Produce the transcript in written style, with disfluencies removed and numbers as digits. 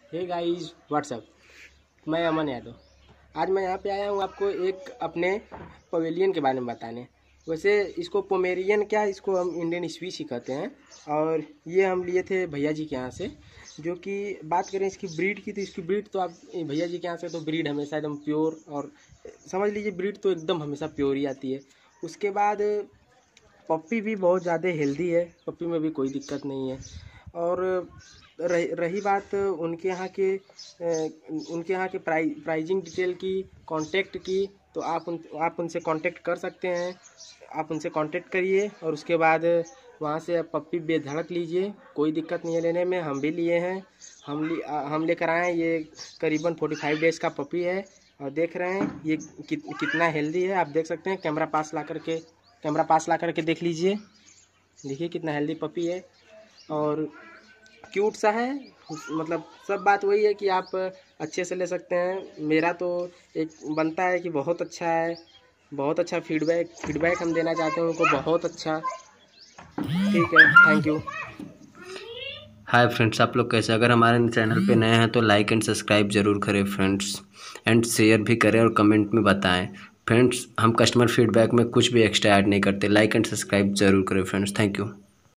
Hey guys what's up, मैं अमन यादव। आज मैं यहाँ पे आया हूँ आपको एक अपने पवेलियन के बारे में बताने। वैसे इसको पोमेरियन क्या, इसको हम इंडियन स्पीच ही कहते हैं। और ये हम लिए थे भैया जी के यहाँ से। जो कि बात करें इसकी ब्रीड की, तो इसकी ब्रीड तो आप भैया जी के यहाँ से तो ब्रीड हमेशा एकदम प्योर, और समझ लीजिए ब्रीड तो एकदम हमेशा प्योर ही आती है। उसके बाद पप्पी भी बहुत ज़्यादा हेल्दी है, पप्पी में भी कोई दिक्कत नहीं है। और रही बात उनके यहाँ के प्राइजिंग डिटेल की, कांटेक्ट की, तो आप उनसे कांटेक्ट कर सकते हैं। आप उनसे कांटेक्ट करिए और उसके बाद वहाँ से आप पप्पी बेधड़क लीजिए, कोई दिक्कत नहीं है लेने में। हम भी लिए हैं, हम लेकर आए हैं। ये करीबन 45 डेज़ का पप्पी है और देख रहे हैं ये कितना हेल्दी है। आप देख सकते हैं, कैमरा पास ला करके देख लीजिए। देखिए कितना हेल्दी पपी है और क्यूट सा है। मतलब सब बात वही है कि आप अच्छे से ले सकते हैं। मेरा तो एक बनता है कि बहुत अच्छा है, बहुत अच्छा फीडबैक हम देना चाहते हैं उनको, बहुत अच्छा। ठीक है, थैंक यू। हाय फ्रेंड्स, आप लोग कैसे? अगर हमारे चैनल पे नए हैं तो लाइक एंड सब्सक्राइब जरूर करें फ्रेंड्स, एंड शेयर भी करें और कमेंट में बताएं फ्रेंड्स। हम कस्टमर फीडबैक में कुछ भी एक्स्ट्रा ऐड नहीं करते। लाइक एंड सब्सक्राइब जरूर करें फ्रेंड्स। Thank you.